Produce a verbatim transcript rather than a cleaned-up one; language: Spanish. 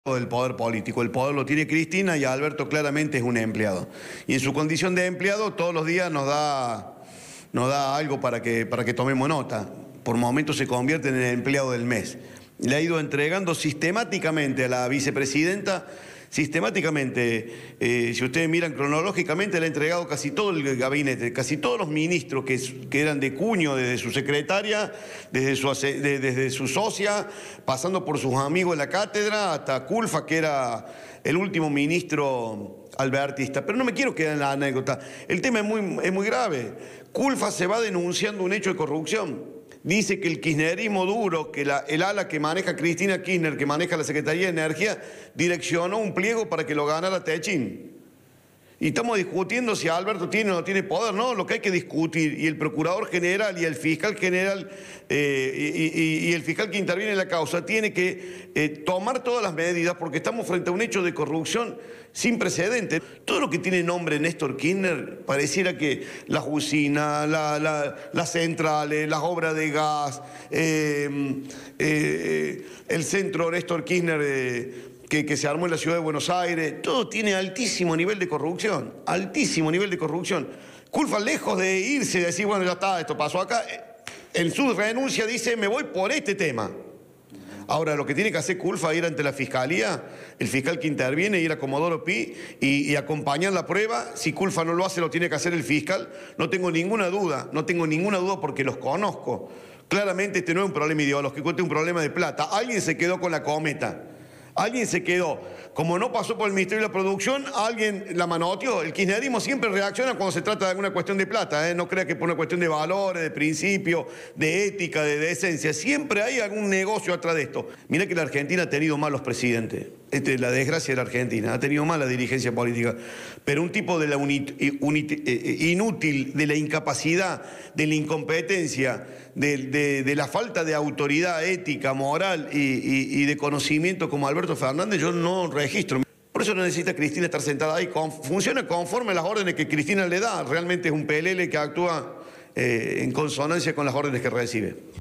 del poder político. El poder lo tiene Cristina y Alberto claramente es un empleado. Y en su condición de empleado todos los días nos da, nos da algo para que, para que tomemos nota. Por momentos se convierte en el empleado del mes. Le ha ido entregando sistemáticamente a la vicepresidenta, sistemáticamente, eh, si ustedes miran cronológicamente, le ha entregado casi todo el gabinete, casi todos los ministros que, que eran de cuño, desde su secretaria, desde su, de, desde su socia, pasando por sus amigos en la cátedra, hasta Culfa, que era el último ministro albertista. Pero no me quiero quedar en la anécdota. El tema es muy, es muy grave. Culfa se va denunciando un hecho de corrupción. Dice que el kirchnerismo duro, que la, el ala que maneja Cristina Kirchner, que maneja la Secretaría de Energía, direccionó un pliego para que lo ganara Techin. Y estamos discutiendo si Alberto tiene o no tiene poder. No, lo que hay que discutir, y el procurador general y el fiscal general eh, y, y, y el fiscal que interviene en la causa tiene que eh, tomar todas las medidas, porque estamos frente a un hecho de corrupción sin precedentes. Todo lo que tiene nombre Néstor Kirchner, pareciera que la usina, la, la, las centrales, las obras de gas, eh, eh, el centro Néstor Kirchner eh, Que, que se armó en la ciudad de Buenos Aires, todo tiene altísimo nivel de corrupción, altísimo nivel de corrupción. Culfa, lejos de irse y decir, bueno, ya está, esto pasó acá, en su renuncia dice, me voy por este tema. Ahora, lo que tiene que hacer Culfa es ir ante la fiscalía, el fiscal que interviene, ir a Comodoro Pi y, y acompañar la prueba. Si Culfa no lo hace, lo tiene que hacer el fiscal. No tengo ninguna duda, no tengo ninguna duda porque los conozco. Claramente este no es un problema ideológico, este es un problema de plata. Alguien se quedó con la cometa. Alguien se quedó. Como no pasó por el Ministerio de la Producción, alguien la manoteó. El kirchnerismo siempre reacciona cuando se trata de alguna cuestión de plata, ¿eh? No crea que por una cuestión de valores, de principio, de ética, de decencia. Siempre hay algún negocio atrás de esto. Mira que la Argentina ha tenido malos presidentes. Esta es la desgracia de la Argentina. Ha tenido mala dirigencia política. Pero un tipo de la unit, unit, inútil, de la incapacidad, de la incompetencia, de, de, de la falta de autoridad ética, moral y, y, y de conocimiento como Alberto Fernández, yo no registro. Por eso no necesita Cristina estar sentada ahí. Con, funciona conforme a las órdenes que Cristina le da. Realmente es un pelele que actúa eh, en consonancia con las órdenes que recibe.